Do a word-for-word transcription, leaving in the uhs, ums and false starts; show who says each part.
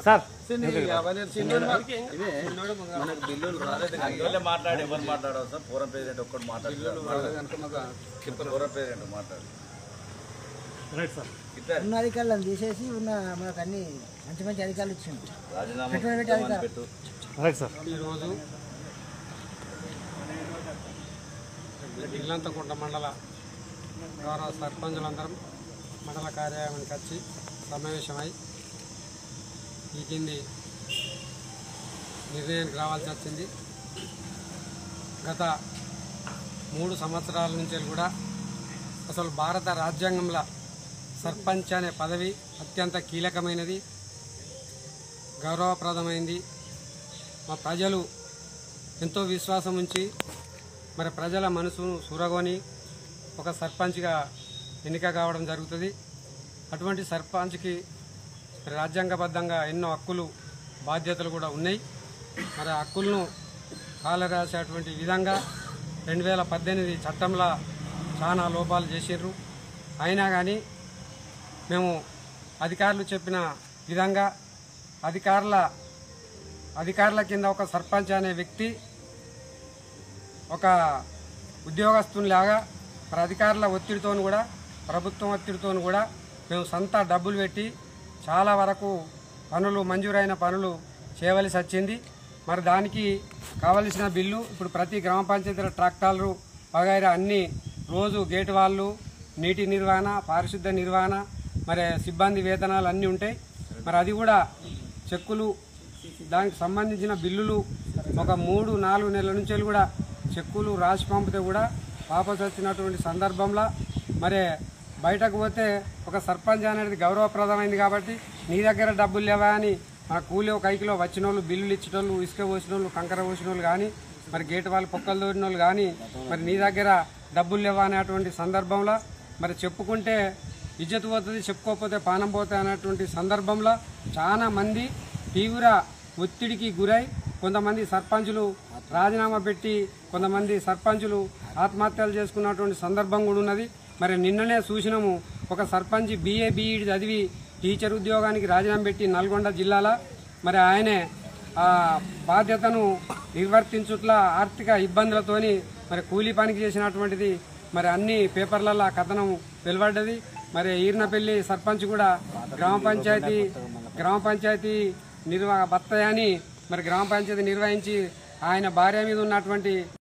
Speaker 1: Sir
Speaker 2: మాట్లాడి ఎవరు మాట్లాడవు సార్ పూర్వం ప్రెసిడెంట్ ఒక్కటి మాట్లాడారు పూర్వం ప్రెసిడెంట్ మాట్లాడు
Speaker 1: రైట్ సార్
Speaker 3: ఉన్న అధికారులను తీసేసి ఉన్న మనకు అన్ని మంచి మంచి అధికారులు ఇచ్చింది
Speaker 2: రాజీనామా పెట్టు
Speaker 1: రైట్ సార్
Speaker 4: ఈరోజు ఇల్లంతకుంట మండల గౌరవ సర్పంచులందరం మండల కార్యాలయానికి వచ్చి సమావేశమై ఈ కింది నిర్ణయానికి రావాల్సి వచ్చింది. గత మూడు సంవత్సరాల నుంచి కూడా అసలు భారత రాజ్యాంగంలో సర్పంచ్ అనే పదవి అత్యంత కీలకమైనది, గౌరవప్రదమైంది. మా ప్రజలు ఎంతో విశ్వాసం ఉంచి మరి ప్రజల మనసును సురగొని ఒక సర్పంచ్గా ఎన్నిక కావడం జరుగుతుంది. అటువంటి సర్పంచ్కి రాజ్యాంగబద్ధంగా ఎన్నో హక్కులు బాధ్యతలు కూడా ఉన్నాయి. మరి ఆ హక్కులను కాలరాసేటువంటి విధంగా రెండు వేల పద్దెనిమిది చట్టంలో చాలా లోపాలు చేసిర్రు. అయినా కానీ మేము అధికారులు చెప్పిన విధంగా అధికారుల అధికారుల కింద ఒక సర్పంచ్ అనే వ్యక్తి ఒక ఉద్యోగస్తునిలాగా మరి అధికారుల ఒత్తిడితో కూడా ప్రభుత్వం ఒత్తిడితో కూడా మేము సొంత డబ్బులు పెట్టి చాలా వరకు పనులు మంజూరైన పనులు చేయవలసి వచ్చింది. మరి దానికి కావలసిన బిల్లు ఇప్పుడు ప్రతి గ్రామ పంచాయతీల ట్రాక్టర్లు వగైరా అన్ని రోజు గేటు వాళ్ళు, నీటి నిర్వహణ, పారిశుద్ధ నిర్వహణ, మరి సిబ్బంది వేతనాలు అన్నీ ఉంటాయి. మరి అది కూడా చెక్కులు దానికి సంబంధించిన బిల్లులు ఒక మూడు నాలుగు నెలల నుంచి కూడా చెక్కులు రాసి పంపితే కూడా వాపసు వచ్చినటువంటి సందర్భంలో మరి బయటకు పోతే ఒక సర్పంచ్ అనేది గౌరవప్రదమైంది కాబట్టి నీ దగ్గర డబ్బులు లేవా అని మన కూలి ఒక ఐకిలో వచ్చిన వాళ్ళు, బిల్లులు ఇచ్చిన వాళ్ళు, ఇసుక పోసిన వాళ్ళు, కంకర పోసిన వాళ్ళు కానీ మరి గేటు వాళ్ళు పొక్కలు దోరిన వాళ్ళు కానీ మరి నీ దగ్గర డబ్బులు లేవా అనేటువంటి సందర్భంలో మరి చెప్పుకుంటే ఇజ్జత్ పోతుంది, చెప్పుకోకపోతే పానం పోతుంది అనేటువంటి సందర్భంలో చాలా మంది తీవ్ర ఒత్తిడికి గురై కొంతమంది సర్పంచులు రాజీనామా పెట్టి కొంతమంది సర్పంచులు ఆత్మహత్యలు చేసుకున్నటువంటి సందర్భం కూడా ఉన్నది. మరి నిన్ననే చూసినాము ఒక సర్పంచ్ బీఏ బీఈడి చదివి టీచర్ ఉద్యోగానికి రాజీనామా పెట్టి నల్గొండ జిల్లాలో మరి ఆయనే ఆ బాధ్యతను నిర్వర్తించుట్లా ఆర్థిక ఇబ్బందులతోని మరి కూలీ పనికి చేసినటువంటిది మరి అన్ని పేపర్లలో కథనం వెలువడ్డది. మరి ఈర్నపల్లి సర్పంచ్ కూడా గ్రామ పంచాయతీ గ్రామ పంచాయతీ నిర్వహ భర్తయాని మరి గ్రామ పంచాయతీ నిర్వహించి ఆయన భార్య మీద ఉన్నటువంటి